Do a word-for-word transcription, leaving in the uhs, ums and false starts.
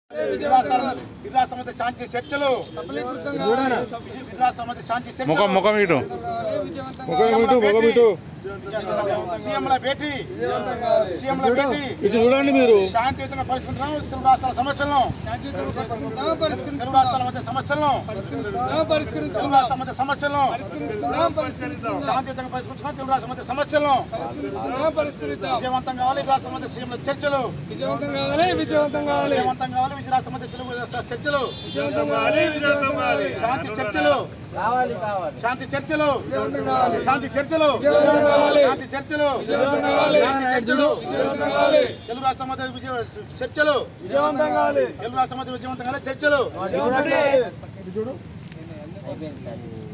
రాష్ట్ర మధ్య శాంతి చర్చలు రాష్ట్ర మధ్య శాంతి చర్చలు సీఎంల భేటీ సీఎంల భేటీ చూడండి మీరు శాంతియుతంగా పరిష్కరించడం తెలుగు రాష్ట్రాల సమస్యలను తెలుగు రాష్ట్రాల మధ్య సమస్యలను తెలుగు రాష్ట్రాల మధ్య సమస్యలను శాంతియుతంగా పరిష్కరించడం తెలుగు రాష్ట్రాల మధ్య సమస్యలను విజయవంతం కావాలి రాష్ట్రాల మధ్య సీఎంల చర్చలు విజయవంతం కావాలి విజయవంతం కావాలి విజయవంతం కావాలి విజయ రాష్ట్ర మధ్య తెలుగు చర్చలు విజయవంతం కావాలి విజయవంతం కావాలి శాంతి చర్చలు కావాలి కావాలి శాంతి చర్చలు శాంతి చర్చలు శాంతి చర్చలు శాంతి చర్చలు తెలుగు రాష్ట్ర మధ్య విజయ చర్చలు విజయవంతం కావాలి తెలుగు రాష్ట్ర మధ్య విజయవంతం కావాలి చర్చలు